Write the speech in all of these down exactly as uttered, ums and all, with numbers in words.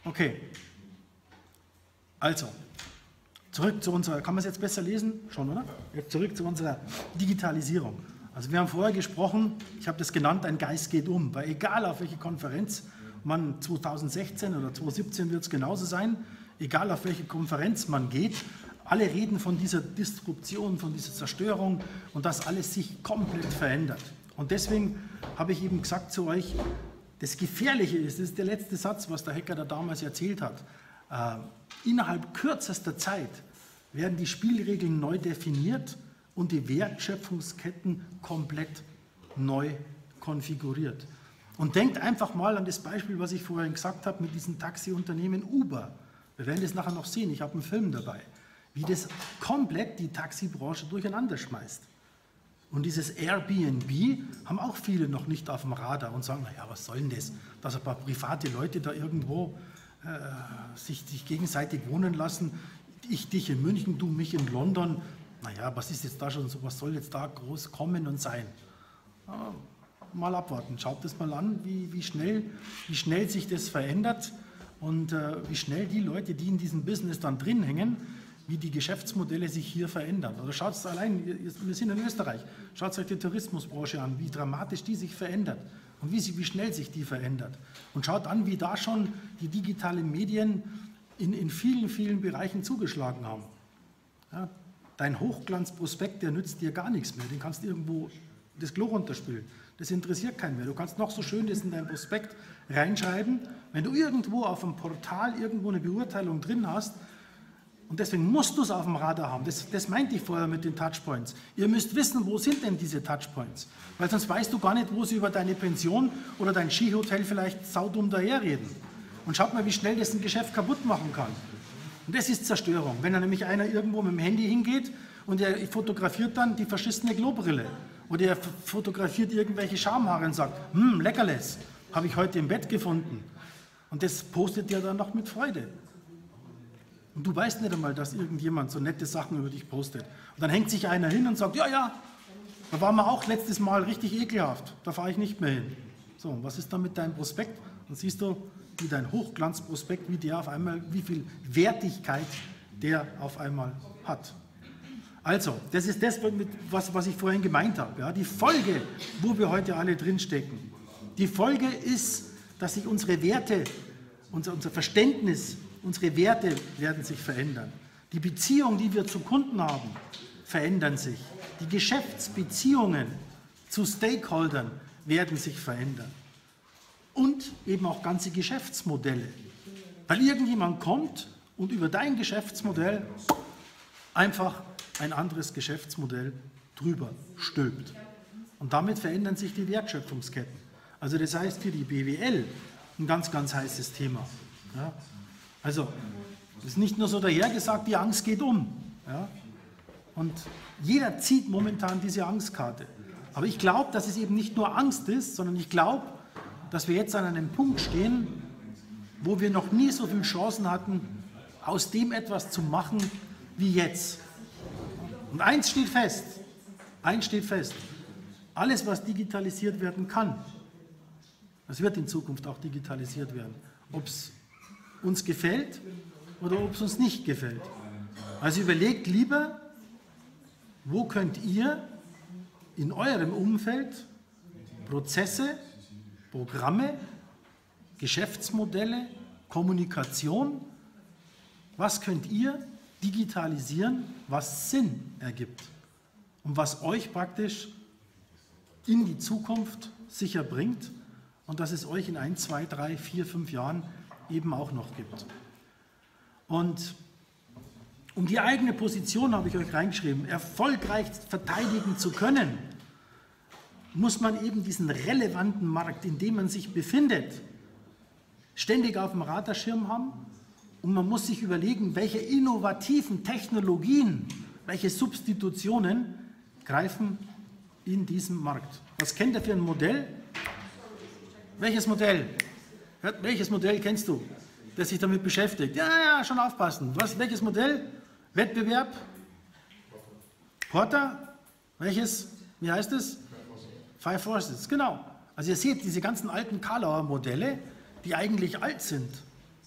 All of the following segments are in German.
Okay. Also, zurück zu unserer, kann man es jetzt besser lesen? Schon, oder? Jetzt zurück zu unserer Digitalisierung. Also wir haben vorher gesprochen, ich habe das genannt, ein Geist geht um, weil egal auf welche Konferenz man zweitausendsechzehn oder zweitausendsiebzehn wird es genauso sein, egal auf welche Konferenz man geht, alle reden von dieser Disruption, von dieser Zerstörung und dass alles sich komplett verändert. Und deswegen habe ich eben gesagt zu euch, das Gefährliche ist, das ist der letzte Satz, was der Hacker da damals erzählt hat, äh, innerhalb kürzester Zeit werden die Spielregeln neu definiert und die Wertschöpfungsketten komplett neu konfiguriert. Und denkt einfach mal an das Beispiel, was ich vorhin gesagt habe mit diesem Taxiunternehmen Uber. Wir werden das nachher noch sehen, ich habe einen Film dabei, wie das komplett die Taxibranche durcheinander schmeißt. Und dieses Airbnb haben auch viele noch nicht auf dem Radar und sagen, naja, was soll denn das, dass ein paar private Leute da irgendwo äh, sich, sich gegenseitig wohnen lassen, ich dich in München, du mich in London, naja, was ist jetzt da schon so, was soll jetzt da groß kommen und sein? Ja, mal abwarten, schaut das mal an, wie, wie, schnell, wie schnell sich das verändert und äh, wie schnell die Leute, die in diesem Business dann drin hängen, wie die Geschäftsmodelle sich hier verändern. Oder schaut es allein, wir sind in Österreich, schaut euch die Tourismusbranche an, wie dramatisch die sich verändert und wie, sie, wie schnell sich die verändert. Und schaut an, wie da schon die digitalen Medien in, in vielen, vielen Bereichen zugeschlagen haben. Ja, dein Hochglanzprospekt, der nützt dir gar nichts mehr, den kannst du irgendwo das Klo runterspülen. Das interessiert keinen mehr. Du kannst noch so schön das in dein Prospekt reinschreiben, wenn du irgendwo auf einem Portal irgendwo eine Beurteilung drin hast. Und deswegen musst du es auf dem Radar haben. Das, das meinte ich vorher mit den Touchpoints. Ihr müsst wissen, wo sind denn diese Touchpoints? Weil sonst weißt du gar nicht, wo sie über deine Pension oder dein Skihotel vielleicht saudumm daherreden. Und schaut mal, wie schnell das ein Geschäft kaputt machen kann. Und das ist Zerstörung. Wenn da nämlich einer irgendwo mit dem Handy hingeht und er fotografiert dann die verschissene Klobrille oder er fotografiert irgendwelche Schamhaare und sagt, hm, Leckerles, habe ich heute im Bett gefunden. Und das postet er dann noch mit Freude. Und du weißt nicht einmal, dass irgendjemand so nette Sachen über dich postet. Und dann hängt sich einer hin und sagt, ja, ja, da waren wir auch letztes Mal richtig ekelhaft, da fahre ich nicht mehr hin. So, und was ist dann mit deinem Prospekt? Dann siehst du, wie dein Hochglanzprospekt, wie der auf einmal, wie viel Wertigkeit der auf einmal hat. Also, das ist das, was, was ich vorhin gemeint habe. Ja, die Folge, wo wir heute alle drinstecken. Die Folge ist, dass sich unsere Werte, unser, unser Verständnis, unsere Werte werden sich verändern. Die Beziehungen, die wir zu Kunden haben, verändern sich. Die Geschäftsbeziehungen zu Stakeholdern werden sich verändern. Und eben auch ganze Geschäftsmodelle. Weil irgendjemand kommt und über dein Geschäftsmodell einfach ein anderes Geschäftsmodell drüber stülpt. Und damit verändern sich die Wertschöpfungsketten. Also das heißt für die B W L ein ganz, ganz heißes Thema. Ja? Also, es ist nicht nur so dahergesagt, die Angst geht um. Ja? Und jeder zieht momentan diese Angstkarte. Aber ich glaube, dass es eben nicht nur Angst ist, sondern ich glaube, dass wir jetzt an einem Punkt stehen, wo wir noch nie so viele Chancen hatten, aus dem etwas zu machen wie jetzt. Und eins steht fest, eins steht fest, alles, was digitalisiert werden kann, das wird in Zukunft auch digitalisiert werden. Ob es uns gefällt oder ob es uns nicht gefällt. Also überlegt lieber, wo könnt ihr in eurem Umfeld Prozesse, Programme, Geschäftsmodelle, Kommunikation, was könnt ihr digitalisieren, was Sinn ergibt und was euch praktisch in die Zukunft sicher bringt und dass es euch in ein, zwei, drei, vier, fünf Jahren eben auch noch gibt. Und um die eigene Position, habe ich euch reingeschrieben, erfolgreich verteidigen zu können, muss man eben diesen relevanten Markt, in dem man sich befindet, ständig auf dem Radarschirm haben und man muss sich überlegen, welche innovativen Technologien, welche Substitutionen greifen in diesem Markt. Was kennt ihr für ein Modell? Welches Modell? Welches Modell kennst du, das sich damit beschäftigt? Ja, ja, schon aufpassen. Was, welches Modell? Wettbewerb? Porter? Welches? Wie heißt es? Five Forces, genau. Also ihr seht, diese ganzen alten Kalauer Modelle, die eigentlich alt sind,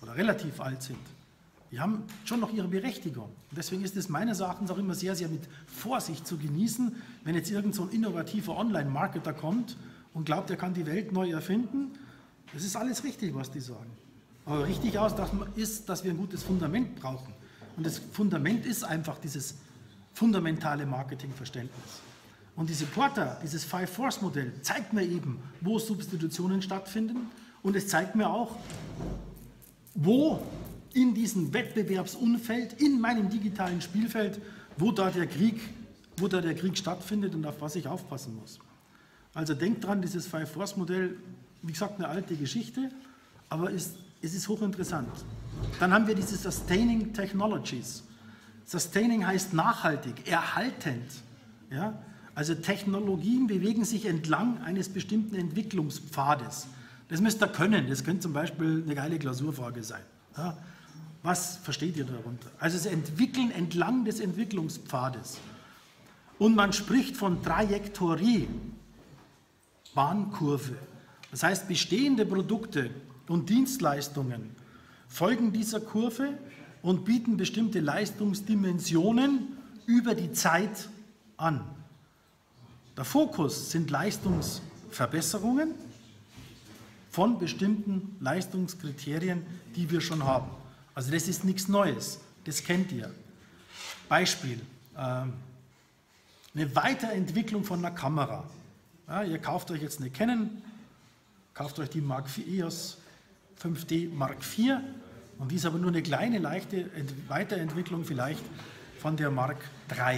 oder relativ alt sind, die haben schon noch ihre Berechtigung. Und deswegen ist es meines Erachtens auch immer sehr, sehr mit Vorsicht zu genießen, wenn jetzt irgend so ein innovativer Online-Marketer kommt und glaubt, er kann die Welt neu erfinden. Das ist alles richtig, was die sagen. Aber richtig aus dass man ist, dass wir ein gutes Fundament brauchen. Und das Fundament ist einfach dieses fundamentale Marketingverständnis. Und diese Porter, dieses Five-Force-Modell zeigt mir eben, wo Substitutionen stattfinden, und es zeigt mir auch, wo in diesem Wettbewerbsumfeld, in meinem digitalen Spielfeld, wo da der Krieg, wo da der Krieg stattfindet und auf was ich aufpassen muss. Also denkt dran, dieses Five-Force-Modell, wie gesagt, eine alte Geschichte, aber ist, es ist hochinteressant. Dann haben wir diese Sustaining Technologies. Sustaining heißt nachhaltig, erhaltend. Ja? Also Technologien bewegen sich entlang eines bestimmten Entwicklungspfades. Das müsst ihr können. Das könnte zum Beispiel eine geile Klausurfrage sein. Ja? Was versteht ihr darunter? Also das Entwickeln entlang des Entwicklungspfades. Und man spricht von Trajektorie, Bahnkurve. Das heißt, bestehende Produkte und Dienstleistungen folgen dieser Kurve und bieten bestimmte Leistungsdimensionen über die Zeit an. Der Fokus sind Leistungsverbesserungen von bestimmten Leistungskriterien, die wir schon haben. Also das ist nichts Neues, das kennt ihr. Beispiel, äh, eine Weiterentwicklung von einer Kamera. Ja, ihr kauft euch jetzt eine Canon, kauft euch die Mark vier, E O S fünf D Mark vier, und die ist aber nur eine kleine, leichte Weiterentwicklung vielleicht von der Mark drei.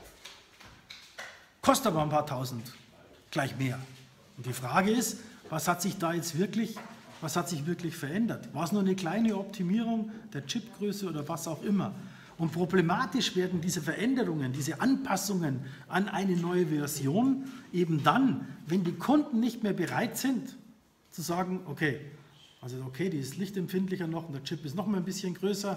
Kostet aber ein paar tausend, gleich mehr. Und die Frage ist, was hat sich da jetzt wirklich, was hat sich wirklich verändert? War es nur eine kleine Optimierung der Chipgröße oder was auch immer? Und problematisch werden diese Veränderungen, diese Anpassungen an eine neue Version eben dann, wenn die Kunden nicht mehr bereit sind, zu sagen, okay, also okay, die ist lichtempfindlicher noch und der Chip ist noch mal ein bisschen größer,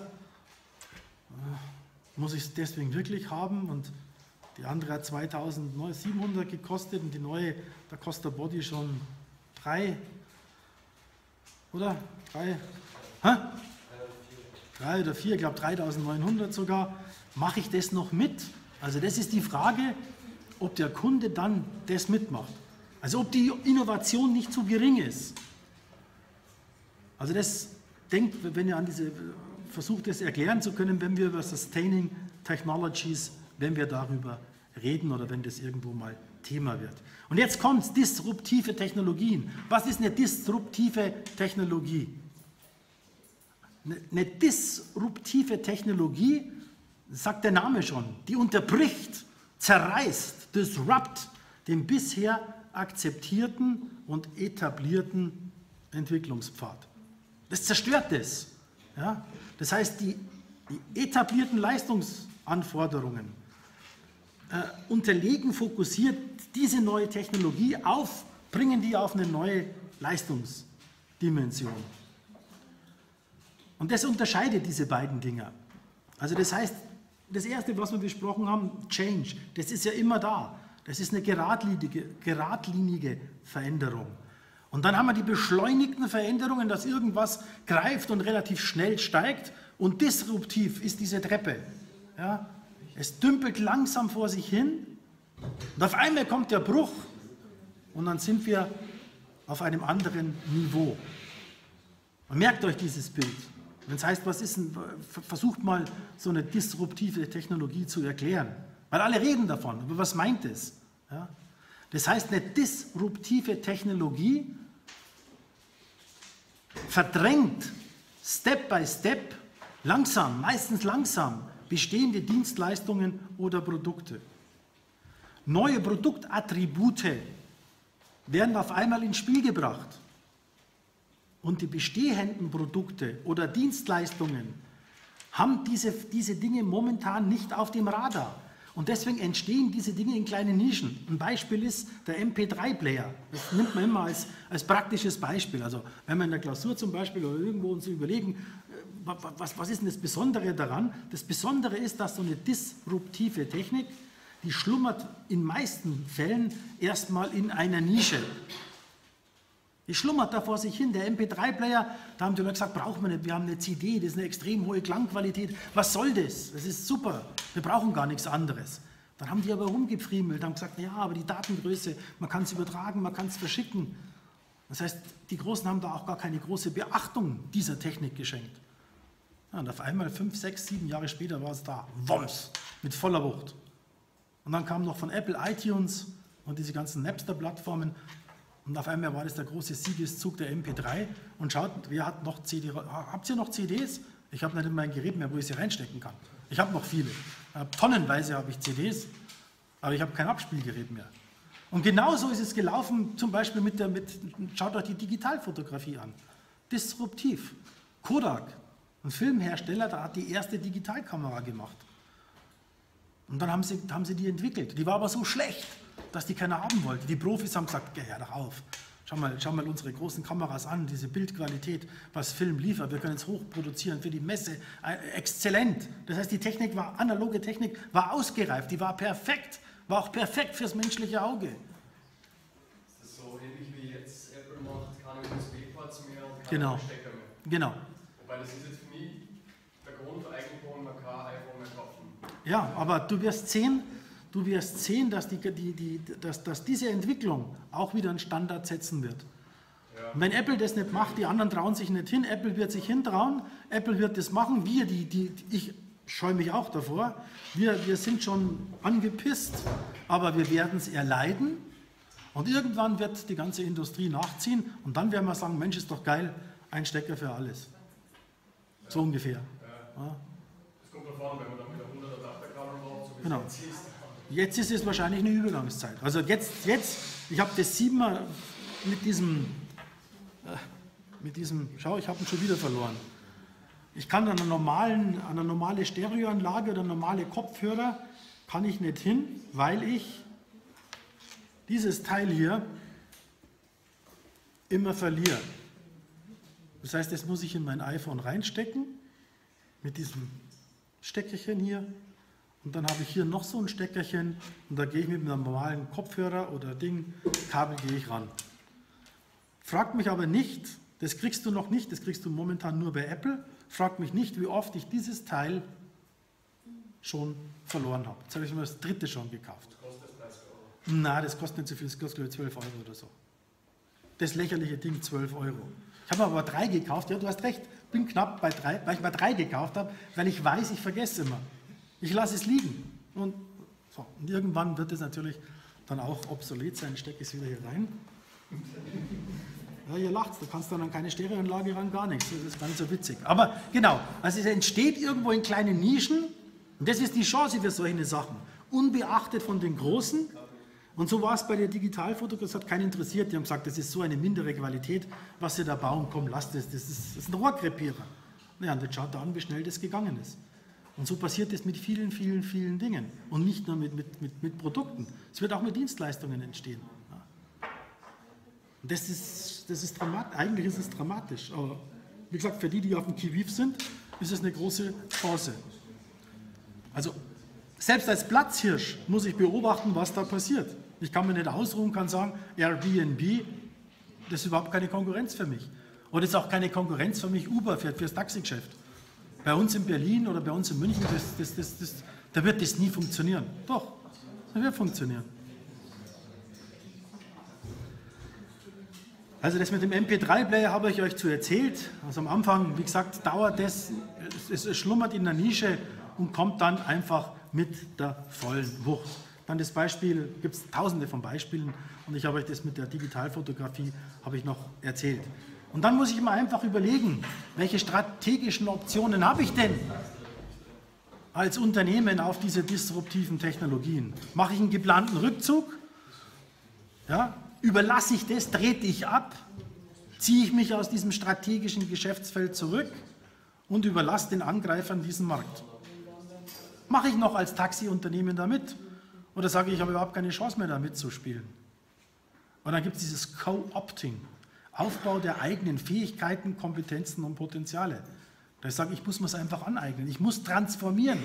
muss ich es deswegen wirklich haben? Und die andere hat zweitausendsiebenhundert gekostet und die neue, da kostet der Body schon drei, oder? Drei, hä? Drei oder vier, ich glaube dreitausendneunhundert sogar. Mache ich das noch mit? Also das ist die Frage, ob der Kunde dann das mitmacht. Also ob die Innovation nicht zu gering ist. Also das denkt, wenn ihr an diese, versucht das erklären zu können, wenn wir über Sustaining Technologies, wenn wir darüber reden oder wenn das irgendwo mal Thema wird. Und jetzt kommt es, disruptive Technologien. Was ist eine disruptive Technologie? Eine, eine disruptive Technologie, sagt der Name schon, die unterbricht, zerreißt, disrupt den bisher akzeptierten und etablierten Entwicklungspfad. Das zerstört es. Ja? Das heißt, die, die etablierten Leistungsanforderungen äh, unterlegen fokussiert diese neue Technologie auf, bringen die auf eine neue Leistungsdimension. Und das unterscheidet diese beiden Dinge. Also das heißt, das Erste, was wir besprochen haben, Change, das ist ja immer da. Das ist eine geradlinige, geradlinige Veränderung. Und dann haben wir die beschleunigten Veränderungen, dass irgendwas greift und relativ schnell steigt. Und disruptiv ist diese Treppe. Ja? Es dümpelt langsam vor sich hin und auf einmal kommt der Bruch und dann sind wir auf einem anderen Niveau. Und merkt euch dieses Bild. Wenn es heißt, was ist denn, versucht mal so eine disruptive Technologie zu erklären. Weil alle reden davon, aber was meint es? Ja? Das heißt, eine disruptive Technologie verdrängt Step by Step, langsam, meistens langsam, bestehende Dienstleistungen oder Produkte. Neue Produktattribute werden auf einmal ins Spiel gebracht. Und die bestehenden Produkte oder Dienstleistungen haben diese, diese Dinge momentan nicht auf dem Radar. Und deswegen entstehen diese Dinge in kleinen Nischen. Ein Beispiel ist der M P drei Player. Das nimmt man immer als, als praktisches Beispiel. Also wenn wir in der Klausur zum Beispiel oder irgendwo uns überlegen, was, was ist denn das Besondere daran? Das Besondere ist, dass so eine disruptive Technik, die schlummert in meisten Fällen erstmal in einer Nische. Die schlummert da vor sich hin. Der M P drei Player, da haben die Leute gesagt, brauchen wir nicht, wir haben eine C D, das ist eine extrem hohe Klangqualität. Was soll das? Das ist super, wir brauchen gar nichts anderes. Dann haben die aber rumgefriemelt, haben gesagt, ja, aber die Datengröße, man kann es übertragen, man kann es verschicken. Das heißt, die Großen haben da auch gar keine große Beachtung dieser Technik geschenkt. Ja, und auf einmal, fünf, sechs, sieben Jahre später war es da, Woms, mit voller Wucht. Und dann kam noch von Apple iTunes und diese ganzen Napster-Plattformen. Und auf einmal war das der große Siegeszug der M P drei. Und schaut, wer hat noch C D? Habt ihr noch C Ds? Ich habe nicht in mein Gerät mehr, wo ich sie reinstecken kann. Ich habe noch viele. Tonnenweise habe ich C Ds, aber ich habe kein Abspielgerät mehr. Und genauso ist es gelaufen, zum Beispiel mit der, mit, schaut euch die Digitalfotografie an. Disruptiv. Kodak, ein Filmhersteller, da hat die erste Digitalkamera gemacht. Und dann haben sie, haben sie die entwickelt. Die war aber so schlecht, dass die keiner haben wollte. Die Profis haben gesagt, geh, hör doch auf. Schau mal, schau mal unsere großen Kameras an, diese Bildqualität, was Film liefert. Wir können es hochproduzieren für die Messe. Exzellent. Das heißt, die Technik war, analoge Technik war ausgereift, die war perfekt, war auch perfekt fürs menschliche Auge. Ist das so ähnlich wie jetzt Apple macht, keine U S B-Ports mehr und keine Genau. Stecker mehr? Genau. Wobei das ist jetzt für mich der Grund, eigentlich, warum man kein iPhone mehr kaufen. Ja, aber du wirst sehen, du wirst sehen, dass, die, die, die, dass, dass diese Entwicklung auch wieder einen Standard setzen wird. Ja. Und wenn Apple das nicht macht, die anderen trauen sich nicht hin, Apple wird sich hintrauen, Apple wird das machen, wir, die, die, ich scheue mich auch davor, wir, wir sind schon angepisst, aber wir werden es erleiden und irgendwann wird die ganze Industrie nachziehen und dann werden wir sagen, Mensch, ist doch geil, ein Stecker für alles. So ja. ungefähr. Ja. Ja. Das kommt davon, wenn man dann mit der hundert Adapterkabel braucht, so wie genau. es jetzt ist. Jetzt ist es wahrscheinlich eine Übergangszeit. Also jetzt, jetzt ich habe das siebenmal mit diesem, äh, mit diesem, schau, ich habe ihn schon wieder verloren. Ich kann an einer normalen, an einer normale Stereoanlage oder normale Kopfhörer kann ich nicht hin, weil ich dieses Teil hier immer verliere. Das heißt, das muss ich in mein iPhone reinstecken, mit diesem Steckerchen hier. Und dann habe ich hier noch so ein Steckerchen und da gehe ich mit einem normalen Kopfhörer oder Ding, Kabel gehe ich ran. Frag mich aber nicht, das kriegst du noch nicht, das kriegst du momentan nur bei Apple, frag mich nicht, wie oft ich dieses Teil schon verloren habe. Jetzt habe ich mir das dritte schon gekauft. Kostet dreißig Euro? Nein, das kostet nicht so viel, das kostet glaube ich zwölf Euro oder so. Das lächerliche Ding, zwölf Euro. Ich habe aber drei gekauft, ja du hast recht, bin knapp bei drei, weil ich mal drei gekauft habe, weil ich weiß, ich vergesse immer. Ich lasse es liegen und, so. Und irgendwann wird es natürlich dann auch obsolet sein. Ich stecke es wieder hier rein. Ja, ihr lacht, da kannst du dann keine Stereoanlage ran, gar nichts. Das ist gar nicht so witzig. Aber genau, also es entsteht irgendwo in kleinen Nischen und das ist die Chance für solche Sachen. Unbeachtet von den Großen. Und so war es bei der Digitalfotografie, das hat keinen interessiert. Die haben gesagt, das ist so eine mindere Qualität, was sie da bauen, komm, lasst das, das ist, das ist ein Rohrkrepierer. Naja, und jetzt schaut da an, wie schnell das gegangen ist. Und so passiert es mit vielen, vielen, vielen Dingen. Und nicht nur mit, mit, mit, mit Produkten. Es wird auch mit Dienstleistungen entstehen. Ja. Und das ist, das ist dramatisch. Eigentlich ist es dramatisch. Aber wie gesagt, für die, die auf dem Qui-Vive sind, ist es eine große Chance. Also selbst als Platzhirsch muss ich beobachten, was da passiert. Ich kann mir nicht ausruhen, kann sagen, Airbnb, das ist überhaupt keine Konkurrenz für mich. Oder ist auch keine Konkurrenz für mich Uber für, fürs Taxigeschäft. Bei uns in Berlin oder bei uns in München, das, das, das, das, da wird das nie funktionieren. Doch, das wird funktionieren. Also das mit dem M P drei Player habe ich euch zu erzählt. Also am Anfang, wie gesagt, dauert das, es, es schlummert in der Nische und kommt dann einfach mit der vollen Wucht. Dann das Beispiel, gibt es tausende von Beispielen und ich habe euch das mit der Digitalfotografie habe ich noch erzählt. Und dann muss ich mir einfach überlegen, welche strategischen Optionen habe ich denn als Unternehmen auf diese disruptiven Technologien? Mache ich einen geplanten Rückzug? Ja? Überlasse ich das? Trete ich ab? Ziehe ich mich aus diesem strategischen Geschäftsfeld zurück und überlasse den Angreifern diesen Markt? Mache ich noch als Taxiunternehmen damit? Oder sage ich, ich habe überhaupt keine Chance mehr, da mitzuspielen? Und dann gibt es dieses Co-Opting. Aufbau der eigenen Fähigkeiten, Kompetenzen und Potenziale. Da ich sage, ich muss mir es einfach aneignen. Ich muss transformieren.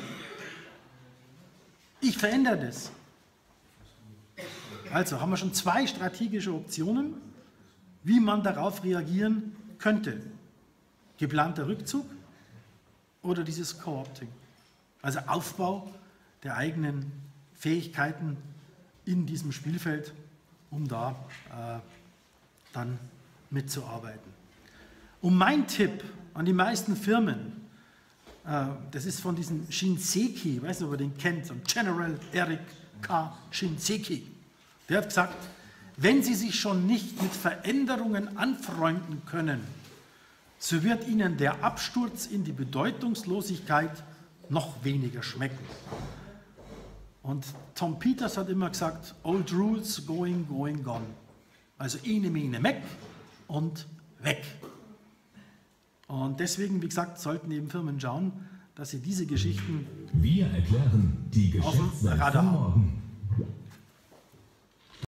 Ich verändere das. Also haben wir schon zwei strategische Optionen. wie man darauf reagieren könnte. Geplanter Rückzug oder dieses Co-opting. Also Aufbau der eigenen Fähigkeiten in diesem Spielfeld, um da äh, dann mitzuarbeiten. Und mein Tipp an die meisten Firmen, äh, das ist von diesem Shinseki, ich weiß nicht, ob ihr den kennt, so General Eric K. Shinseki. Der hat gesagt, wenn Sie sich schon nicht mit Veränderungen anfreunden können, so wird Ihnen der Absturz in die Bedeutungslosigkeit noch weniger schmecken. Und Tom Peters hat immer gesagt, old rules going, going, gone. Also ene, mene, meck und weg. Und deswegen, wie gesagt, sollten eben Firmen schauen, dass sie diese Geschichten Wir erklären die auf dem Geschäftswelt Radar von haben. morgen.